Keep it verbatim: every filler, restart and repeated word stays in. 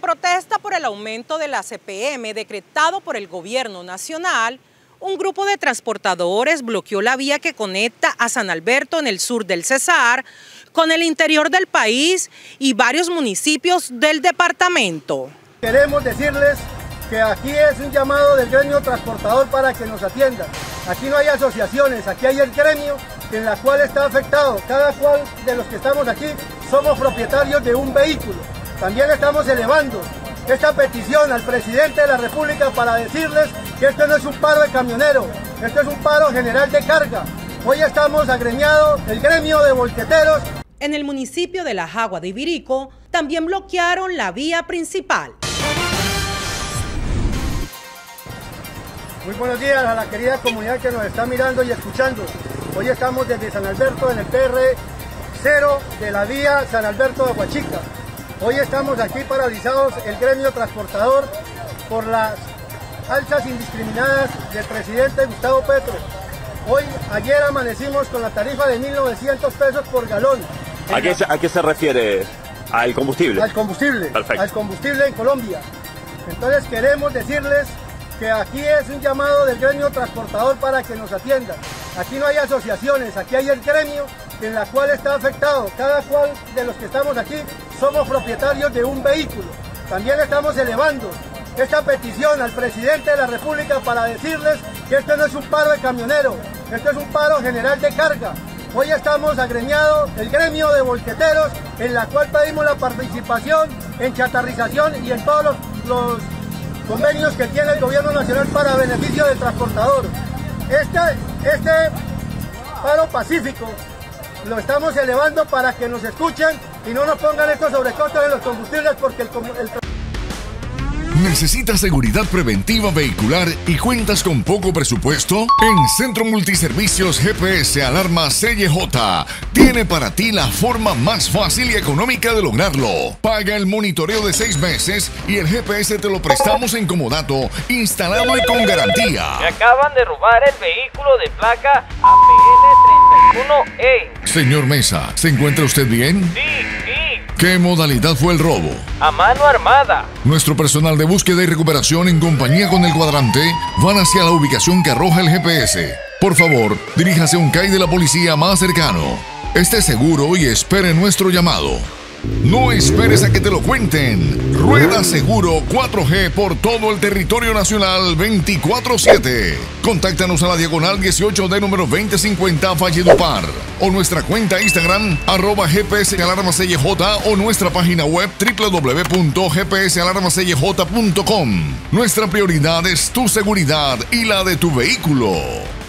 protesta por el aumento de la C P M decretado por el gobierno nacional, un grupo de transportadores bloqueó la vía que conecta a San Alberto en el sur del Cesar con el interior del país y varios municipios del departamento. Queremos decirles que aquí es un llamado del gremio transportador para que nos atiendan. Aquí no hay asociaciones, aquí hay el gremio en la cual está afectado. Cada cual de los que estamos aquí somos propietarios de un vehículo. También estamos elevando esta petición al presidente de la República para decirles que esto no es un paro de camioneros, esto es un paro general de carga. Hoy estamos agremiados el gremio de volqueteros. En el municipio de La Jagua de Ibirico también bloquearon la vía principal. Muy buenos días a la querida comunidad que nos está mirando y escuchando. Hoy estamos desde San Alberto en el P R cero de la vía San Alberto de Aguachica. Hoy estamos aquí paralizados el gremio transportador por las alzas indiscriminadas del presidente Gustavo Petro. Hoy, ayer amanecimos con la tarifa de mil novecientos pesos por galón. ¿A qué, ¿A qué se refiere? ¿Al combustible? Al combustible, Perfecto. al combustible en Colombia. Entonces queremos decirles que aquí es un llamado del gremio transportador para que nos atiendan. Aquí no hay asociaciones, aquí hay el gremio en la cual está afectado. Cada cual de los que estamos aquí somos propietarios de un vehículo. También estamos elevando esta petición al presidente de la República para decirles que esto no es un paro de camioneros, esto es un paro general de carga. Hoy estamos agremiados el gremio de volqueteros en la cual pedimos la participación en chatarrización y en todos los, los convenios que tiene el gobierno nacional para beneficio del transportador. Este, este paro pacífico lo estamos elevando para que nos escuchen y no nos pongan estos sobrecostos en los combustibles porque el, el ¿Necesitas seguridad preventiva vehicular y cuentas con poco presupuesto? En Centro Multiservicios G P S Alarma C Y J tiene para ti la forma más fácil y económica de lograrlo. Paga el monitoreo de seis meses y el G P S te lo prestamos en comodato, instalado y con garantía. Me acaban de robar el vehículo de placa A P L treinta y uno E. Señor Mesa, ¿se encuentra usted bien? Sí, sí. ¿Qué modalidad fue el robo? A mano armada. Nuestro personal de búsqueda y recuperación en compañía con el cuadrante van hacia la ubicación que arroja el G P S. Por favor, diríjase a un C A I de la policía más cercano. Esté seguro y espere nuestro llamado. No esperes a que te lo cuenten. Rueda Seguro cuatro G por todo el territorio nacional veinticuatro siete. Contáctanos a la diagonal dieciocho D número veinte cincuenta Valledupar o nuestra cuenta Instagram arroba G P S Alarma C Y J o nuestra página web w w w punto g p s alarma c y j punto com. Nuestra prioridad es tu seguridad y la de tu vehículo.